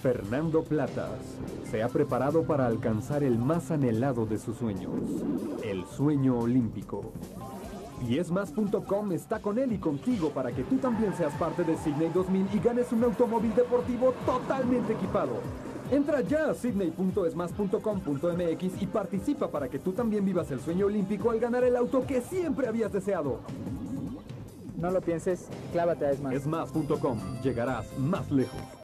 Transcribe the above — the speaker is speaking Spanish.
Fernando Platas se ha preparado para alcanzar el más anhelado de sus sueños, el sueño olímpico. Y esmas.com está con él y contigo para que tú también seas parte de Sydney 2000 y ganes un automóvil deportivo totalmente equipado. Entra ya a sydney.esmas.com.mx y participa para que tú también vivas el sueño olímpico al ganar el auto que siempre habías deseado. No lo pienses, clávate a Esmas. Esmas.com, llegarás más lejos.